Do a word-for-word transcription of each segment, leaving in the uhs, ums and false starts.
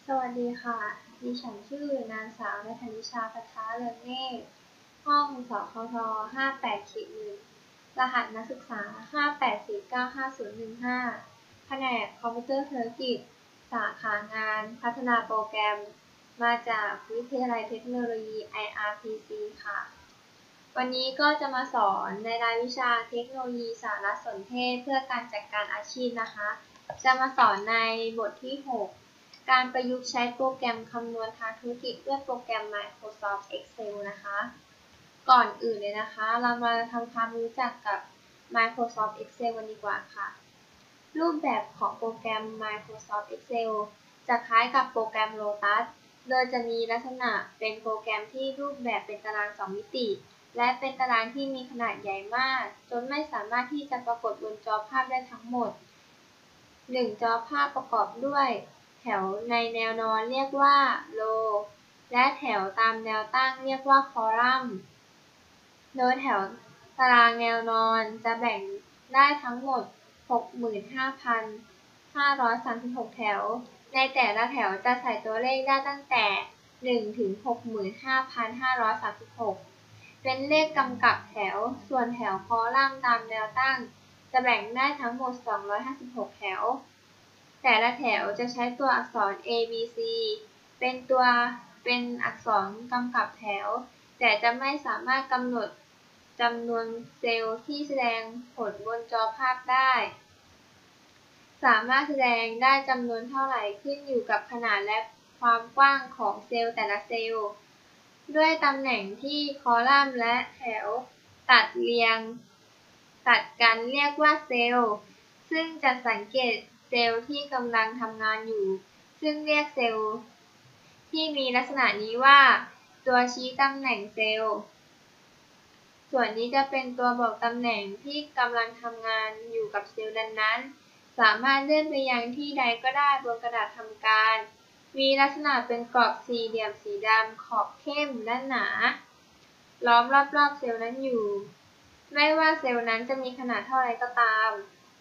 สวัสดีค่ะ ดิฉันชื่อนางสาวณัฐนิชา ภัทรเรืองเนตร ห้องสคท ห้าแปด หนึ่ง รหัสนักศึกษา ห้า แปด สี่ เก้า ห้า ศูนย์ หนึ่ง ห้า แผนกคอมพิวเตอร์ธุรกิจ สาขางานพัฒนาโปรแกรม มาจากวิทยาลัยเทคโนโลยี ไอ อาร์ พี ซี ค่ะ วันนี้ก็จะมาสอนในรายวิชาเทคโนโลยีสารสนเทศเพื่อการจัดการอาชีพนะคะ จะมาสอนในบทที่ หก การประยุกต์ใช้โปรแกรมคำนวณทางธุรกิจด้วยโปรแกรม Microsoft Excel นะคะ ก่อนอื่นเลยนะคะ เรามาทำความรู้จักกับ Microsoft Excel กันดีกว่าค่ะ รูปแบบของโปรแกรม Microsoft Excel จะคล้ายกับโปรแกรม Lotus โดยจะมีลักษณะเป็นโปรแกรมที่รูปแบบเป็นตารางสองมิติ และเป็นตารางที่มีขนาดใหญ่มากจนไม่สามารถที่จะปรากฏบนจอภาพได้ทั้งหมด หนึ่ง จอภาพประกอบด้วยแถวในแนวนอนเรียกว่า row และแถวตามแนวตั้งเรียกว่า column โดยแถวตารางแนวนอนจะแบ่งได้ทั้งหมด หกหมื่นห้าพันห้าร้อยสามสิบหก แถว ในแต่ละแถวจะใส่ตัวเลขได้ตั้งแต่ หนึ่ง ถึง หกหมื่นห้าพันห้าร้อยสามสิบหก เป็นเลขกำกับแถว ส่วนแถวคอลัมน์ตามแนวตั้งจะแบ่งได้ทั้งหมด สองร้อยห้าสิบหก แถว แต่ละแถวจะใช้ตัวอักษร A B C เป็นตัวเป็นอักษรกำกับแถว แต่จะไม่สามารถกำหนดจำนวนเซลล์ที่แสดงผลบนจอภาพได้ สามารถแสดงได้จำนวนเท่าไหร่ขึ้นอยู่กับขนาดและความกว้างของเซลล์แต่ละเซลล์ ด้วยตำแหน่งที่คอลัมน์และแถวตัดเรียงตัดกันเรียกว่าเซลล์ ซึ่งจะสังเกตเซลล์ที่กำลังทำงานอยู่ ซึ่งเรียกเซลล์ที่มีลักษณะนี้ว่าตัวชี้ตำแหน่งเซลล์ ส่วนนี้จะเป็นตัวบอกตำแหน่งที่กำลังทำงานอยู่กับเซลล์นั้นๆ สามารถเลื่อนไปยังที่ใดก็ได้บนกระดาษทำการ มีลักษณะเป็นกรอบสี่เหลี่ยมสีดำขอบเข้มและหนา ล้อมรอบๆเซลล์นั้นอยู่ ไม่ว่าเซลล์นั้นจะมีขนาดเท่าไรก็ตาม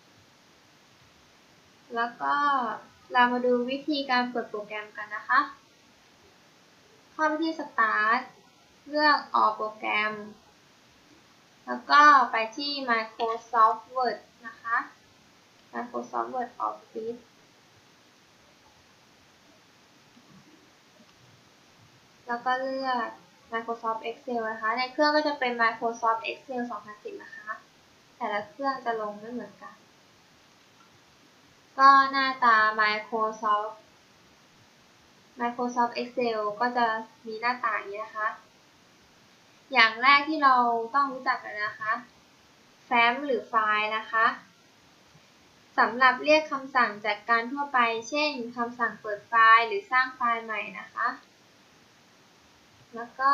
แล้วก็เรามาดูวิธีการเปิดโปรแกรมกันนะคะ เข้าไปที่ Start เลือก All โปรแกรม แล้วก็ไปที่ Microsoft Word นะคะ Microsoft Word Office แล้วก็เลือก Microsoft Excel นะคะ ในเครื่องก็จะเป็น Microsoft Excel สองพันสิบ นะคะ แต่ละเครื่องจะลงไม่เหมือนกัน ก็หน้าตา Microsoft Microsoft Excel ก็จะมีหน้าตาอย่างนี้นะคะ อย่างแรกที่เราต้องรู้จักกันนะคะ แฟ้มหรือไฟล์นะคะสำหรับเรียกคำสั่งจัดการทั่วไป เช่นคำสั่งเปิดไฟล์หรือสร้างไฟล์ใหม่นะคะ แล้วก็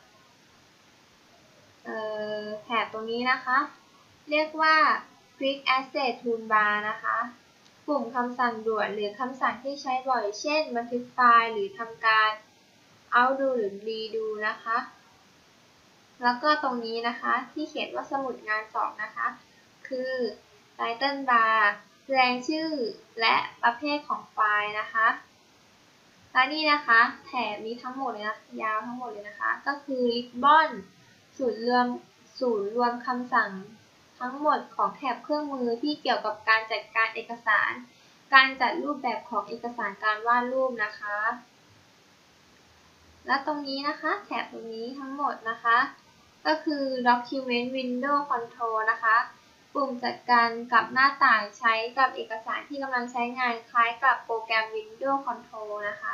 แถบตรงนี้นะคะ เรียกว่า Quick Access Toolbar นะคะกลุ่มคำสั่งด่วนหรือคำสั่งที่ใช้บ่อย เช่นบันทึกไฟล์หรือทำการ Undo หรือ Redo นะคะ แล้วก็ตรงนี้นะคะที่เขียนว่าสมุดงานสองนะคะ คือ Title Bar แสดงชื่อและประเภทของไฟล์นะคะและนี่นะคะแถบนี้ทั้งหมดเลยนะยาวทั้งหมดเลยนะคะ ก็คือ Ribbon ศูนย์รวมศูนย์รวมคำสั่งทั้งหมดของแถบเครื่องมือที่เกี่ยวกับการจัดการเอกสาร การจัดรูปแบบของเอกสารการวาดรูปนะคะ และตรงนี้นะคะแถบตรงนี้ทั้งหมดนะคะก็คือ Document Window Control นะคะปุ่มจัดการกับหน้าต่างใช้กับเอกสารที่กำลังใช้งานคล้ายกับโปรแกรม Window Control นะคะ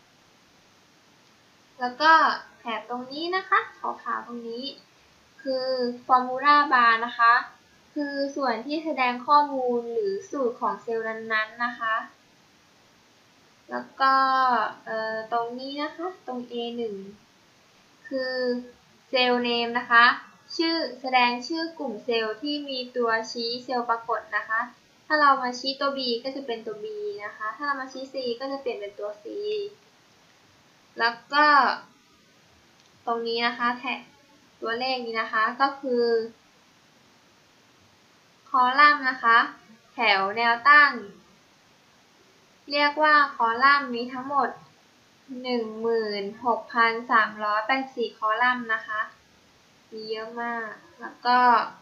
แล้วก็แถบตรงนี้นะคะขาวๆตรงนี้คือ Formula Bar นะคะคือส่วนที่แสดงข้อมูลหรือสูตรของเซลล์นั้นๆนะคะแล้วก็ตรงนี้นะคะตรง เอ หนึ่ง คือเซลล์เนมนะคะชื่อแสดงชื่อกลุ่มเซลล์ที่มีตัวชี้เซลล์ปรากฏนะคะถ้าเรามาชี้ตัว B ก็จะเป็นตัว B นะคะถ้าเรามาชี้ C ก็จะเปลี่ยนเป็นตัว C แล้วก็ตรงนี้นะคะแท็กตัวเลขนี้นะคะก็คือคอลัมน์นะคะแถวแนวตั้งเรียกว่าคอลัมน์มีทั้งหมด หนึ่งหมื่นหกพันสามร้อยแปดสิบสี่ คอลัมน์นะคะมีเยอะมากแล้วก็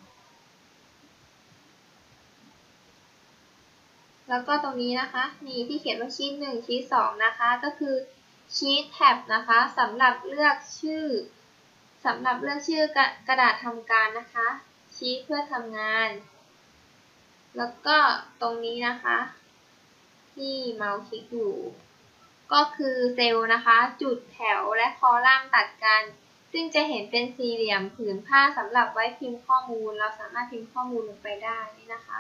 แล้วก็ตรงนี้นะคะนี่ที่เขียนว่าชีทหนึ่งชีทสองนะคะก็คือชีทแท็บนะคะสำหรับเลือกชื่อสำหรับเลือกชื่อกระกระดาษทำการนะคะชีทเพื่อทำงานแล้วก็ตรงนี้นะคะที่เมาส์คลิกอยู่ก็คือเซลล์นะคะจุดแถวและคอลัมน์ตัดกันซึ่งจะเห็นเป็นสี่เหลี่ยมผืนผ้าสำหรับไว้พิมพ์ข้อมูลเราสามารถพิมพ์ข้อมูลลงไปได้นี่นะคะ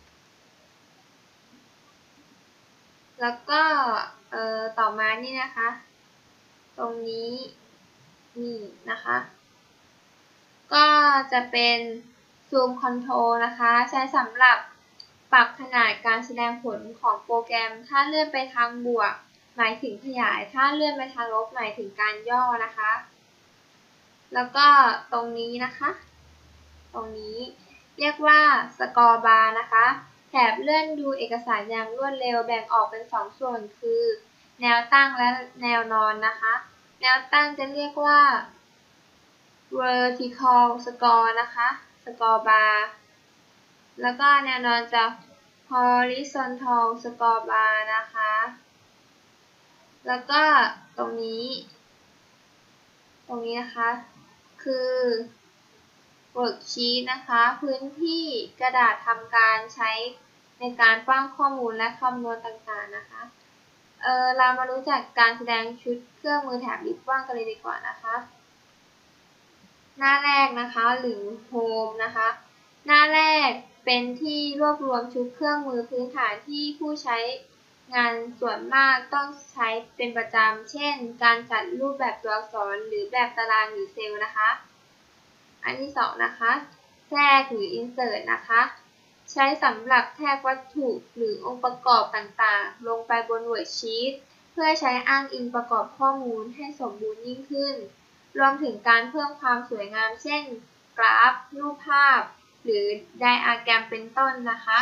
แล้วก็เอ่อต่อมานี่นะคะตรงนี้นี่นะคะก็จะเป็นซูมคอนโทรลนะคะใช้สำหรับปรับขนาดการแสดงผลของโปรแกรมถ้าเลื่อนไปทางบวกหมายถึงขยายถ้าเลื่อนไปทางลบหมายถึงการย่อนะคะแล้วก็ตรงนี้นะคะตรงนี้เรียกว่าสกอร์บาร์นะคะแถบเลื่อนดูเอกสารอย่างรวดเร็วแบ่งออกเป็นสองส่วนคือแนวตั้งและแนวนอนนะคะแนวตั้งจะเรียกว่า vertical score นะคะสกอร์บาร์แล้วก็แนวนอนจะ horizontal score bar นะคะแล้วก็ตรงนี้ตรงนี้นะคะคือ worksheet นะคะพื้นที่กระดาษทำการใช้ในการป้อนข้อมูลและคำนวณต่างๆนะคะเออเรามารู้จักการแสดงชุดเครื่องมือแถบริบบิ้นกันเลยดีกว่านะคะหน้าแรกนะคะหรือ Home นะคะหน้าแรกเป็นที่รวบรวมชุดเครื่องมือพื้นฐานที่ผู้ใช้งานส่วนมากต้องใช้เป็นประจำเช่นการจัดรูปแบบตัวอักษรหรือแบบตารางหรือเซลล์นะคะอันที่สองนะคะแทรกหรือ Insert นะคะใช้สำหรับแทรกวัตถุหรือองค์ประกอบต่างๆลงไปบน Worksheet เพื่อใช้อ้างอิงประกอบข้อมูลให้สมบูรณ์ยิ่งขึ้นรวมถึงการเพิ่มความสวยงามเช่นกราฟรูปภาพหรือไดอะแกรมเป็นต้นนะคะ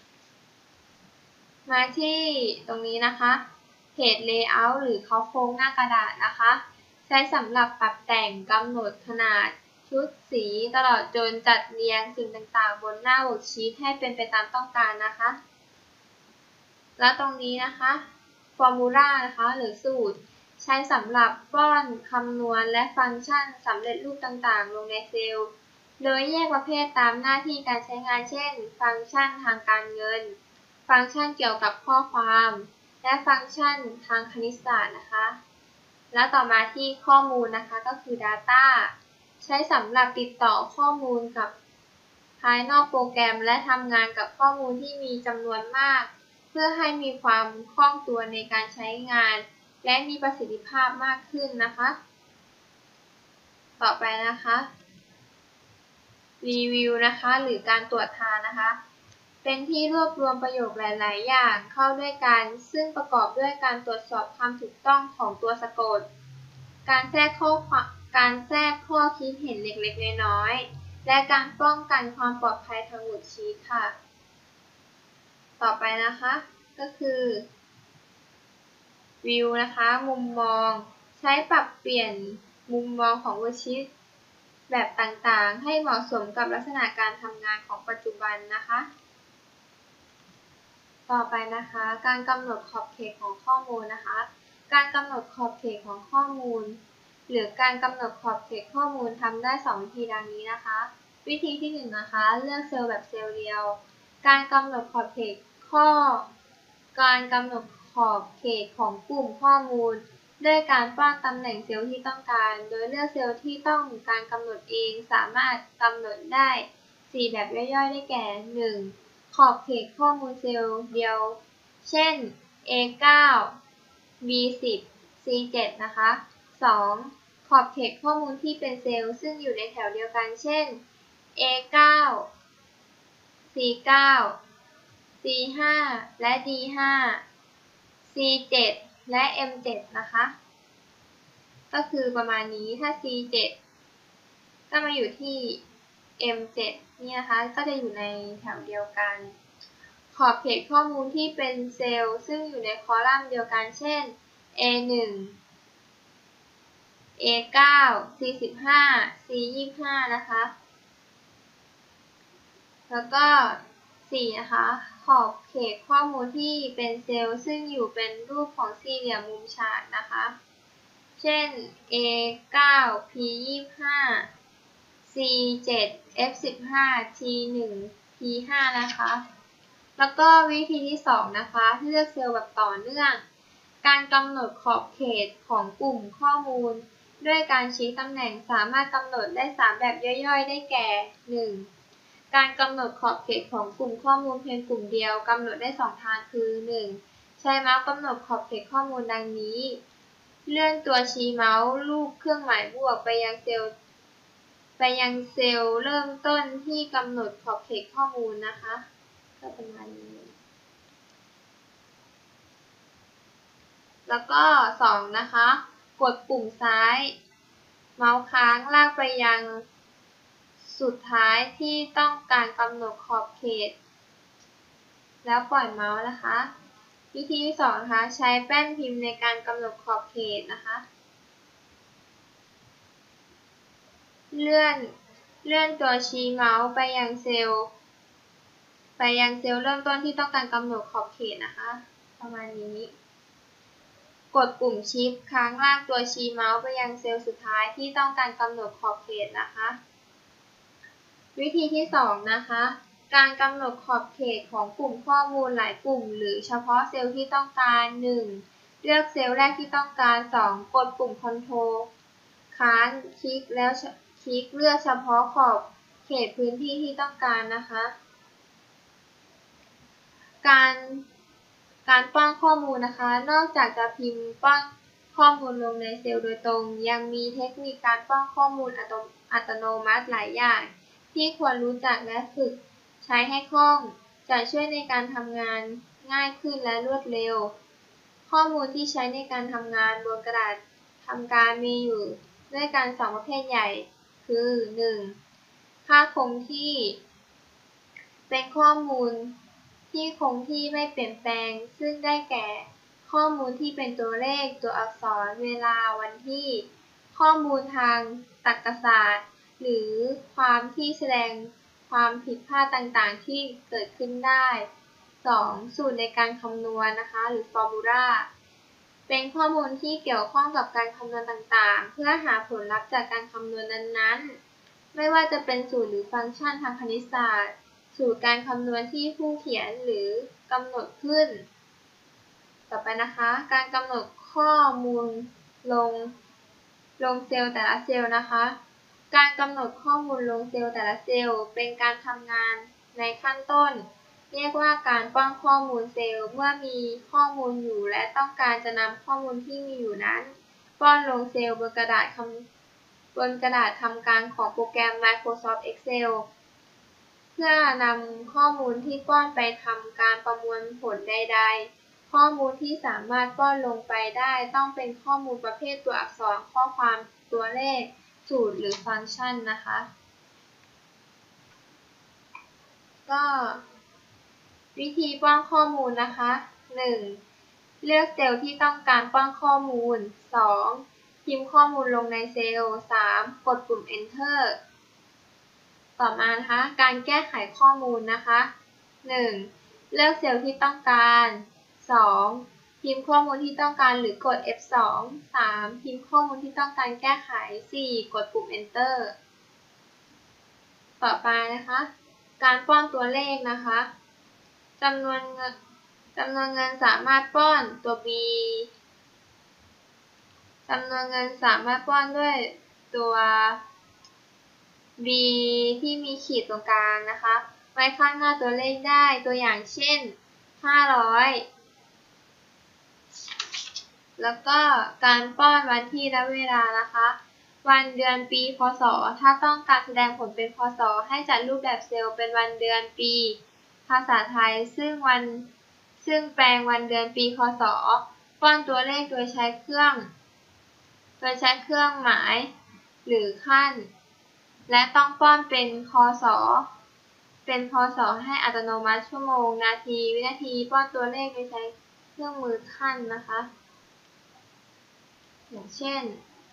มาที่ตรงนี้นะคะ Page Layout หรือเคาโครงหน้ากระดาษนะคะใช้สำหรับปรับแต่งกำหนดขนาดชุดสีตลอดจนจัดเรียงสิ่งต่างๆบนหน้า Worksheet ให้เป็นไปตามต้องการนะคะแล้วตรงนี้นะคะ Formula นะคะหรือสูตรใช้สำหรับป้อนคำนวณและฟังก์ชันสำเร็จรูปต่างๆลงในเซลล์โดยแยกประเภทตามหน้าที่การใช้งานเช่นฟังก์ชันทางการเงินฟังก์ชันเกี่ยวกับข้อความและฟังก์ชันทางคณิตศาสตร์นะคะแล้วต่อมาที่ข้อมูลนะคะก็คือ Data ใช้สำหรับติดต่อข้อมูลกับภายนอกโปรแกรมและทำงานกับข้อมูลที่มีจำนวนมากเพื่อให้มีความคล่องตัวในการใช้งานและมีประสิทธิภาพมากขึ้นนะคะต่อไปนะคะรีวิวนะคะหรือการตรวจทานนะคะเป็นที่รวบรวมประโยคหลายๆอย่างเข้าด้วยกันซึ่งประกอบด้วยการตรวจสอบความถูกต้องของตัวสะกดการแทรกข้อการแทรกข้อคิดเห็นเล็กๆน้อยๆและการป้องกันความปลอดภัยทาง Worksheet ค่ะต่อไปนะคะก็คือวิวนะคะมุมมองใช้ปรับเปลี่ยนมุมมองของ Worksheet แบบต่างๆให้เหมาะสมกับลักษณะการทำงานของปัจจุบันนะคะต่อไปนะคะการกำหนดขอบเขตของข้อมูลนะคะการกำหนดขอบเขตของข้อมูลหรือการกำหนดขอบเขตข้อมูลทำได้สองวิธีดังนี้นะคะวิธีที่หนึ่งนะคะเลือกเซลล์แบบเซลล์เดียวการกำหนดขอบเขตข้อการกำหนดขอบเขตของกลุ่มข้อมูลด้วยการป้อนตำแหน่งเซลล์ที่ต้องการโดยเลือกเซลล์ที่ต้องการกำหนดเองสามารถกำหนดได้สี่แบบย่อยๆได้แก่หนึ่งขอบเขตข้อมูลเซลล์เดียวเช่น เอ เก้า บี สิบ ซี เจ็ด นะคะสองขอบเขตข้อมูลที่เป็นเซลล์ซึ่งอยู่ในแถวเดียวกันเช่น เอ เก้า ซี เก้า ซี ห้า และ ดี ห้า ซี เจ็ด และ เอ็ม เจ็ด นะคะก็คือประมาณนี้ถ้า ซี เจ็ด ก็มาอยู่ที่ เอ็ม เจ็ด นี่นะคะก็จะอยู่ในแถวเดียวกันขอบเขตข้อมูลที่เป็นเซลล์ซึ่งอยู่ในคอลัมน์เดียวกันเช่น เอ หนึ่ง เอ เก้า ซี สิบห้า ซี ยี่สิบห้า นะคะ แล้วก็สี่นะคะขอบเขตข้อมูลที่เป็นเซลล์ซึ่งอยู่เป็นรูปของสี่เหลี่ยมมุมฉากนะคะเช่น เอ เก้า พี ยี่สิบห้า ซี เจ็ด เอฟ สิบห้า ที หนึ่ง พี ห้า นะคะแล้วก็วิธีที่สองนะคะเลือกเซลล์แบบต่อเนื่องการกำหนดขอบเขตของกลุ่มข้อมูลด้วยการชี้ตำแหน่งสามารถกำหนดได้สามแบบย่อยๆได้แก่ หนึ่ง การกำหนดขอบเขตของกลุ่มข้อมูลเพียงกลุ่มเดียวกำหนดได้สองทางคือ หนึ่ง ใช้เมาส์กำหนดขอบเขตข้อมูลดังนี้เลื่อนตัวชี้เมาส์ลูบเครื่องหมายบวกไปยังเซลล์ไปยังเซลล์เริ่มต้นที่กำหนดขอบเขตข้อมูลนะคะก็ประมาณนี้แล้วก็สองนะคะกดปุ่มซ้ายเมาส์ค้างลากไปยังสุดท้ายที่ต้องการกำหนดขอบเขตแล้วปล่อยเมาส์นะคะวิธีที่สองนะคะใช้แป้นพิมพ์ในการกำหนดขอบเขตนะคะเลื่อนเลื่อนตัวชี้เมาส์ไปยังเซลล์ไปยังเซลล์เริ่มต้นที่ต้องการกำหนดขอบเขตนะคะประมาณนี้กดปุ่มชิปค้างลากตัวชี้เมาส์ไปยังเซลล์สุดท้ายที่ต้องการกำหนดขอบเขตนะคะวิธีที่สองนะคะการกำหนดขอบเขตของกลุ่มข้อมูลหลายกลุ่มหรือเฉพาะเซลล์ที่ต้องการ หนึ่ง เลือกเซลล์แรกที่ต้องการ สอง กดปุ่ม Ctrl ค้างคลิกแล้วคลิกเลือกเฉพาะขอบเขตพื้นที่ที่ต้องการนะคะการการป้อนข้อมูลนะคะนอกจากจะพิมพ์ป้อนข้อมูลลงในเซลล์โดยตรงยังมีเทคนิคการป้อนข้อมูลอัตโนมัติหลายอย่างที่ควรรู้จักและฝึกใช้ให้คล่องจะช่วยในการทำงานง่ายขึ้นและรวดเร็วข้อมูลที่ใช้ในการทำงานบนกระดาษทำการมีอยู่ด้วยกันสองประเภทใหญ่คือ หนึ่ง ค่าคงที่เป็นข้อมูลที่คงที่ไม่เปลี่ยนแปลงซึ่งได้แก่ข้อมูลที่เป็นตัวเลขตัวอักษรเวลาวันที่ข้อมูลทางตรรกศาสตร์หรือความที่แสดงความผิดพลาดต่างๆที่เกิดขึ้นได้ สอง สูตรในการคำนวณนะคะหรือ formula เป็นข้อมูลที่เกี่ยวข้องกับการคำนวณต่างๆเพื่อหาผลลัพธ์จากการคำนวณนั้นๆไม่ว่าจะเป็นสูตรหรือฟังก์ชันทางคณิตศาสตร์สูตรการคำนวณที่ผู้เขียนหรือกำหนดขึ้นต่อไปนะคะการกำหนดข้อมูลลงลงเซลล์แต่ละเซลล์นะคะการกำหนดข้อมูลลงเซลล์แต่ละเซลล์เป็นการทำงานในขั้นต้นเรียกว่าการป้อนข้อมูลเซลล์เมื่อมีข้อมูลอยู่และต้องการจะนำข้อมูลที่มีอยู่นั้นป้อนลงเซลล์บนกระดาษคำบนกระดาษทำการของโปรแกรม Microsoft Excel เพื่อนำข้อมูลที่ป้อนไปทำการประมวลผลใดๆข้อมูลที่สามารถป้อนลงไปได้ต้องเป็นข้อมูลประเภทตัวอักษรข้อความตัวเลขสูตรหรือฟังก์ชันนะคะก็วิธีป้อนข้อมูลนะคะ หนึ่ง เลือกเซลล์ที่ต้องการป้อนข้อมูล สอง พิมพ์ข้อมูลลงในเซลล์ สาม กดปุ่ม Enter ต่อมานะคะการแก้ไขข้อมูลนะคะ หนึ่ง เลือกเซลล์ที่ต้องการ สอง พิมพ์ข้อมูลที่ต้องการหรือกด เอฟ สอง สาม พิมพ์ข้อมูลที่ต้องการแก้ไข สี่ กดปุ่ม Enter ต่อไปนะคะการป้อนตัวเลขนะคะจำนวนเงินจำนวนเงินสามารถป้อนตัว B จำนวนเงินสามารถป้อนด้วยตัว B ที่มีขีดตรงกลางนะคะไว้ข้างหน้าตัวเลขได้ตัวอย่างเช่นห้าร้อยแล้วก็การป้อนวันที่และเวลานะคะวันเดือนปีพศถ้าต้องการแสดงผลเป็นพศให้จัดรูปแบบเซลล์เป็นวันเดือนปีภาษาไทยซึ่งวันซึ่งแปลงวันเดือนปีพศป้อนตัวเลขโดยใช้เครื่องโดยใช้เครื่องหมายหรือขั้นและต้องป้อนเป็นคศเป็นพศให้อัตโนมัติชั่วโมงนาทีวินาทีป้อนตัวเลขโดยใช้เครื่องมือขั้นนะคะอย่างเช่น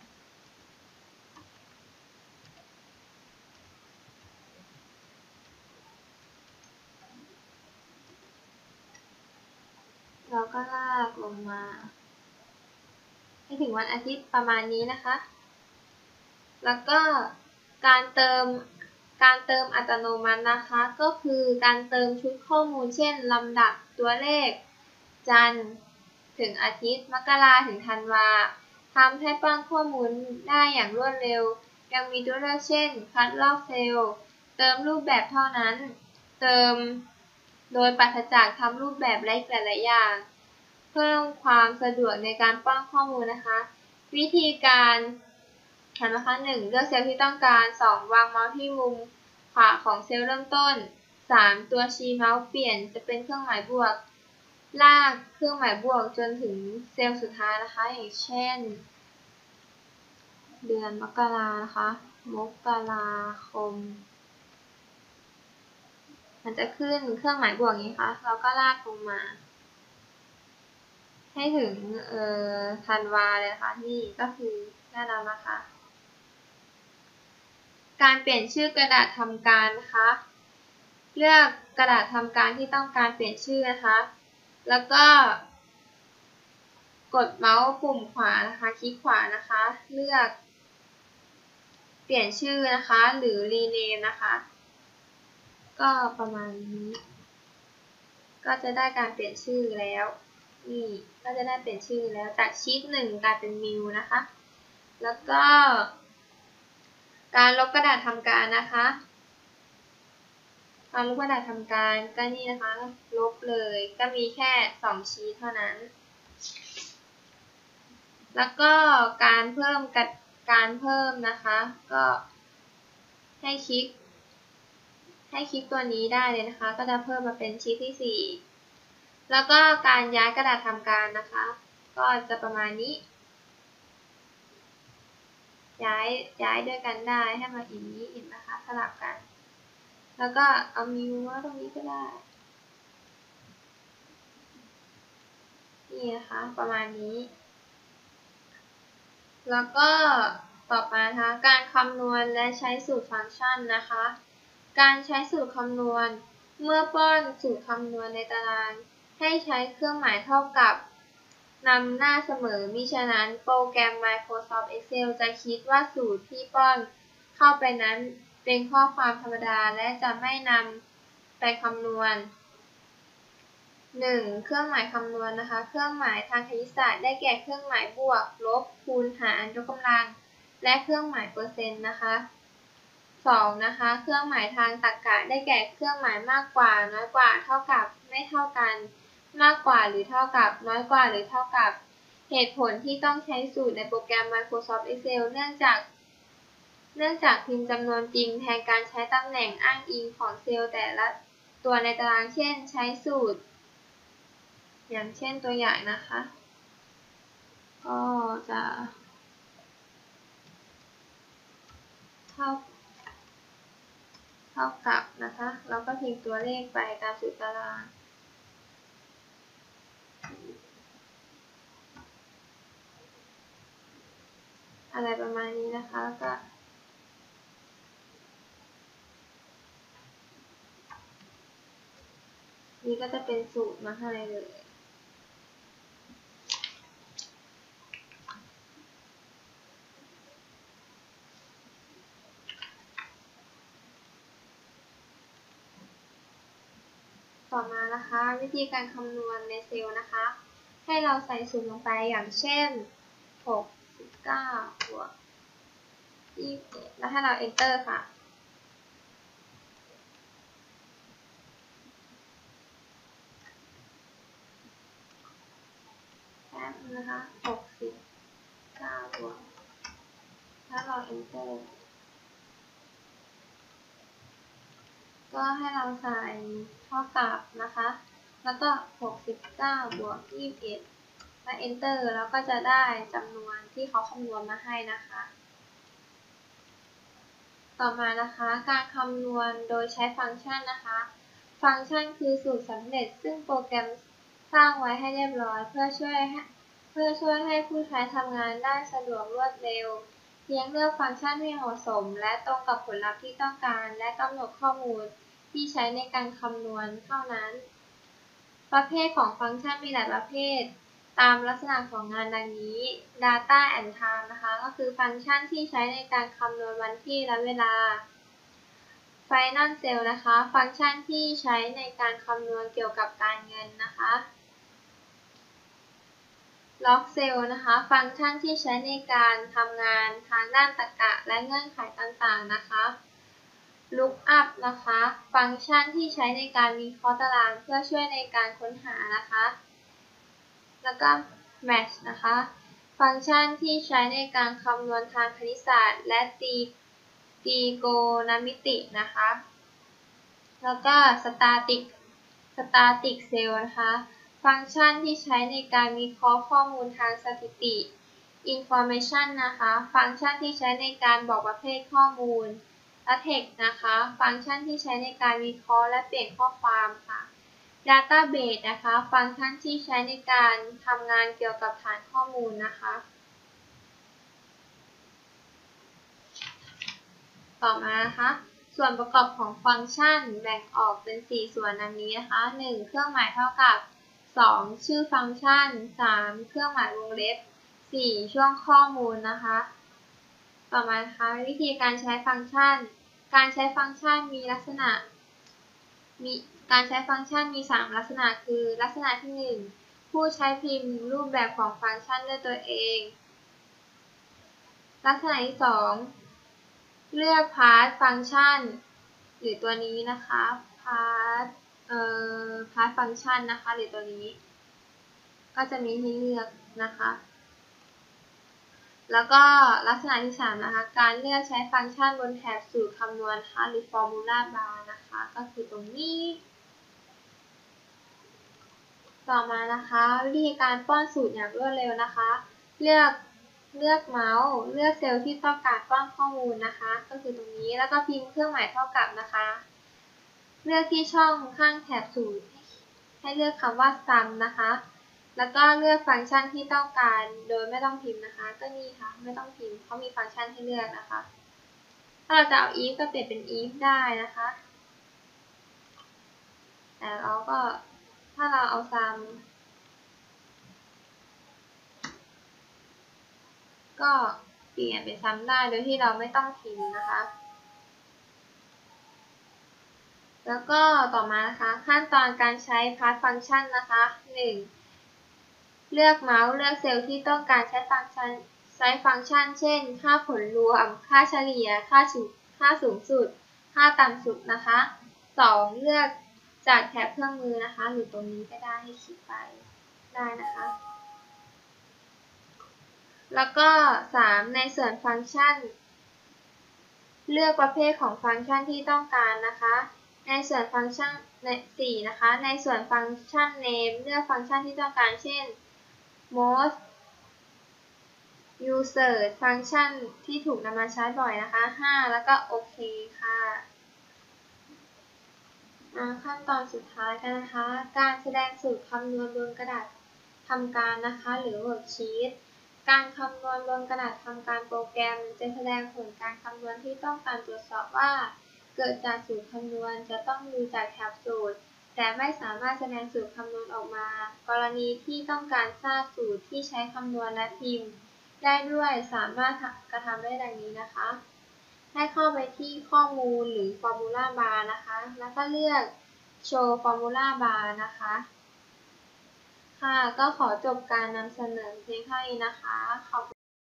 เราก็ลากลงมาให้ถึงวันอาทิตย์ประมาณนี้นะคะแล้วก็การเติมการเติมอัตโนมัตินะคะก็คือการเติมชุดข้อมูลเช่นลำดับตัวเลขจันทร์ถึงอาทิตย์มกราถึงธันวาทำให้ป้อนข้อมูลได้อย่างรวดเร็วยังมีตัวเลือกเช่นคัดลอกเซลล์เติมรูปแบบเท่านั้นเติมโดยปราศจากทำรูปแบบและหลายๆอย่างเพิ่มความสะดวกในการป้อนข้อมูลนะคะวิธีการทำนะคะหนึ่งเลือกเซลล์ที่ต้องการสองวางเมาส์ที่มุมขวาของเซลล์เริ่มต้นสามตัวชี้เมาส์เปลี่ยนจะเป็นเครื่องหมายบวกลากเครื่องหมายบวกจนถึงเซลล์สุดท้ายนะคะอย่างเช่นเดือนมกรานะคะมกราคมมันจะขึ้นเครื่องหมายบวกนี้ค่ะเราก็ลากลงมาให้ถึงเอ่อธันวาเลยนะคะนี่ก็คือได้แล้วนะคะการเปลี่ยนชื่อกระดาษทำการนะคะเลือกกระดาษทำการที่ต้องการเปลี่ยนชื่อนะคะแล้วก็กดเมาส์ปุ่มขวานะคะคลิกขวานะคะเลือกเปลี่ยนชื่อนะคะหรือ rename นะคะก็ประมาณนี้ก็จะได้การเปลี่ยนชื่อแล้วนี่ก็จะได้เปลี่ยนชื่อแล้วจากชีทหนึ่งกลายเป็นมิวนะคะแล้วก็การลบกระดาษทำการนะคะการลบกระดาษทำการก็นี่นะคะลบเลยก็มีแค่สองชีทเท่านั้นแล้วก็การเพิ่มการเพิ่มนะคะก็ให้คลิกให้คลิกตัวนี้ได้เลยนะคะก็จะเพิ่มมาเป็นชีทที่สี่แล้วก็การย้ายกระดาษทำการนะคะก็จะประมาณนี้ย้ายย้ายด้วยกันได้ให้มาอีกนี้เห็นนะคะสลับกันแล้วก็เอามิวมาตรงนี้ก็ได้นี่นะคะประมาณนี้แล้วก็ต่อไปนะคะการคำนวณและใช้สูตรฟังก์ชันนะคะการใช้สูตรคำนวณเมื่อป้อนสูตรคำนวณในตารางให้ใช้เครื่องหมายเท่ากับนำหน้าเสมอมิฉะนั้นโปรแกรม Microsoft Excel จะคิดว่าสูตรที่ป้อนเข้าไปนั้นเป็นข้อความธรรมดาและจะไม่นำไปคำนวณหนึ่งเครื่องหมายคำนวณนะคะเครื่องหมายทางคณิตศาสตร์ได้แก่เครื่องหมายบวกลบคูณหารยกกำลังและเครื่องหมายเปอร์เซ็นต์นะคะสองนะคะเครื่องหมายทางตรรกะได้แก่เครื่องหมายมากกว่าน้อยกว่าเท่ากับไม่เท่ากันมากกว่าหรือเท่ากับน้อยกว่าหรือเท่ากับเหตุผลที่ต้องใช้สูตรในโปรแกรม Microsoft Excel เนื่องจากเนื่องจากพิมพ์จำนวนจริงแทนการใช้ตำแหน่งอ้างอิงของเซลล์แต่ละตัวในตารางเช่นใช้สูตรอย่างเช่นตัวอย่างนะคะก็จะเท่าเท่ากับนะคะเราก็พิมพ์ตัวเลขไปตามสูตรตารางอะไรประมาณนี้นะคะแล้วก็นี่ก็จะเป็นสูตรมาให้เลยต่อมานะคะวิธีการคำนวณในเซลล์นะคะให้เราใส่สูตรลงไปอย่างเช่นหกสิบเก้าบวกยี่สิบเอ็ดแล้วให้เรา enter ค่ะแป๊บนะคะหกสิบเก้าบวกถ้าเรา enter ก็ให้เราใส่เท่ากับนะคะแล้วก็หกสิบเก้าบวกยี่สิบเอ็ดและ enter แล้วก็จะได้จำนวนที่เขาคำนวณมาให้นะคะต่อมานะคะการคำนวณโดยใช้ฟังก์ชันนะคะฟังก์ชันคือสูตรสำเร็จซึ่งโปรแกรมสร้างไว้ให้เรียบร้อยเพื่อช่วยเพื่อช่วยให้ผู้ใช้ทำงานได้สะดวกรวดเร็วเพียงเลือกฟังก์ชันที่เหมาะสมและตรงกับผลลัพธ์ที่ต้องการและกำหนดข้อมูลที่ใช้ในการคำนวณเท่านั้นประเภทของฟังก์ชันมีหลายประเภทตามลักษณะของงานดังนี้ Data and Time นะคะก็คือฟังก์ชันที่ใช้ในการคำนวณวันที่และเวลา Final Cell นะคะฟังก์ชันที่ใช้ในการคำนวณเกี่ยวกับการเงินนะคะ Log Cell นะคะฟังก์ชันที่ใช้ในการทำงานทางด้านตรรกะและเงื่อนไขต่างๆนะคะ Lookup นะคะฟังก์ชันที่ใช้ในการวิเคราะห์ตารางเพื่อช่วยในการค้นหานะคะแล้วก็ Match นะคะฟังก์ชันที่ใช้ในการคำนวณทางคณิตศาสตร์และตรีตรีโกณมิตินะคะแล้วก็ Static Static Cell นะคะฟังก์ชันที่ใช้ในการวิเคราะห์ข้อมูลทางสถิติ Information นะคะฟังก์ชันที่ใช้ในการบอกประเภทข้อมูล Text นะคะฟังก์ชันที่ใช้ในการวิเคราะห์และเปลี่ยนข้อความค่ะ Database นะคะฟังก์ชันที่ใช้ในการทำงานเกี่ยวกับฐานข้อมูลนะคะต่อมานะคะส่วนประกอบของฟังก์ชันแบ่งออกเป็นสี่ส่วนดังนี้นะคะหนึ่งเครื่องหมายเท่ากับสองชื่อฟังก์ชันสามเครื่องหมายวงเล็บสี่ช่วงข้อมูลนะคะต่อมานะคะวิธีการใช้ฟังก์ชันการใช้ฟังก์ชันมีลักษณะมีการใช้ฟังก์ชันมีสามลักษณะคือลักษณะที่หนึ่งผู้ใช้พิมพ์รูปแบบของฟังก์ชันด้วยตัวเองลักษณะที่สองเลือกพาร์ทฟังก์ชันหรือตัวนี้นะคะพาร์ทเอ่อพาร์ทฟังก์ชันนะคะหรือตัวนี้ก็จะมีให้เลือกนะคะแล้วก็ลักษณะที่สามนะคะการเลือกใช้ฟังก์ชันบนแถบสูตรคำนวณนะคะหรือ formula bar นะคะก็คือตรงนี้ต่อมานะคะวิธีการป้อนสูตรอย่างรวดเร็วนะคะเลือกเลือกเมาส์เลือกเซลล์ที่ต้องการป้อนข้อมูลนะคะก็คือตรงนี้แล้วก็พิมพ์เครื่องหมายเท่ากับนะคะเลือกที่ช่องข้างแถบสูตรให้เลือกคำว่า sum นะคะแล้วก็เลือกฟังก์ชันที่ต้องการโดยไม่ต้องพิมพ์นะคะก็นี่ค่ะไม่ต้องพิมพ์เขามีฟังก์ชันให้เลือกนะคะถ้าเราจะเอา if ก็เปลี่ยนเป็น if ได้นะคะแต่เราก็ถ้าเราเอา sum ก็เปลี่ยนเป็น sum ได้โดยที่เราไม่ต้องพิมพ์นะคะแล้วก็ต่อมานะคะขั้นตอนการใช้ part function นะคะหนึ่งเลือกเมาส์เลือกเซลล์ที่ต้องการใช้ฟังก์ชันใช้ฟังก์ชันเช่นค่าผลรวมค่าเฉลี่ยค่าสูงค่าสูงสุดค่าต่ำสุดนะคะสองเลือกจากแถบเครื่องมือนะคะหรือตรงนี้ก็ได้ให้คลิกไปได้นะคะแล้วก็สามในส่วนฟังก์ชันเลือกประเภทของฟังก์ชันที่ต้องการนะคะในส่วนฟังก์ชันในสี่นะคะในส่วนฟังก์ชัน name เลือกฟังก์ชันที่ต้องการเช่น most user ฟังก์ชันที่ถูกนำมาใช้บ่อยนะคะห้าแล้วก็โอเคค่ะขั้นตอนสุดท้ายกันนะคะการแสดงสูตรคำนวณบนกระดาษทำการนะคะหรือ worksheet การคำนวณบนกระดาษทำการโปรแกรมจะแสดงผลการคำนวณที่ต้องการตรวจสอบว่าเกิดจากสูตรคำนวณจะต้องดูจากแถบสูตรแต่ไม่สามารถแสดงสูตรคำนวณออกมากรณีที่ต้องการทราบสูตรที่ใช้คำนวณและพิมพ์ได้ด้วยสามารถกระทำได้ดังนี้นะคะให้เข้าไปที่ข้อมูลหรือ formula bar นะคะแล้วก็เลือก show formula bar นะคะค่ะก็ขอจบการนำเสนอเพียงเท่านี้นะคะขอบ